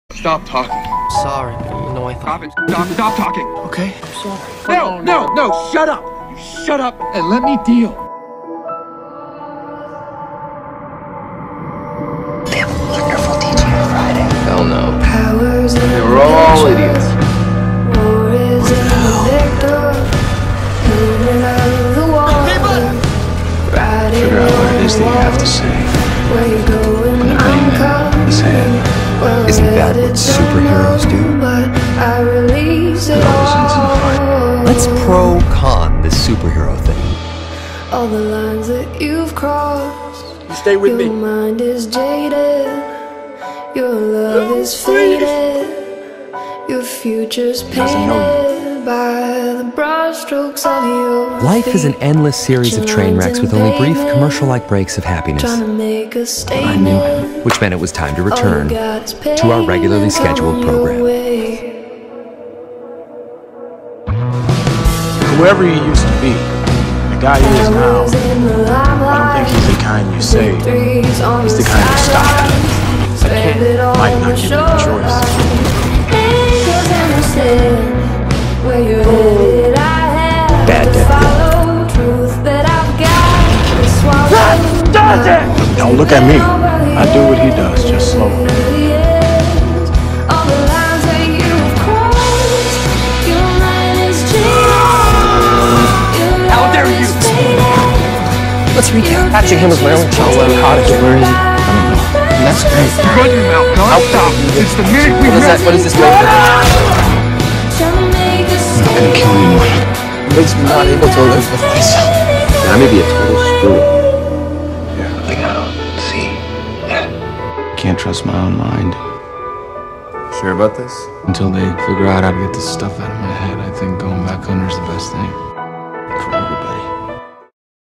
Stop talking. Sorry, but I thought... Stop it. Stop talking. Okay, I'm sorry. No, shut up. You shut up and let me deal. They have a wonderful teaching on Friday. Hell no. They were all idiots. Figure out what it is that you have to say. When they're ready to say it. Isn't that what superheroes do? It always ends in a fight. Let's pro-con this superhero thing. All the lines that you've crossed. You stay with me. Your mind is jaded. Your love is faded. Your future's painted by the broad strokes of your Life is an endless series of train wrecks with only brief commercial-like breaks of happiness. Trying to make a I knew statement. him. Which meant it was time to return to our regularly scheduled program. Whoever he used to be, the guy he is now, I don't think he's the kind you say. He's the kind you stop at. I can't. Might not give you a choice. Bad Don't look at me. I do what he does, just slowly. How dare you? Let's recap. Catching him was my only chance. Where is he? I don't know. That's great. Run your mouth, Don. Stop. It's the minute we met. What is this make? I'm not gonna kill anyone. It makes me not able to live with myself. I may be a total screw. Yeah, like I don't see that. Can't trust my own mind Sure about this? until they figure out how to get this stuff out of my head.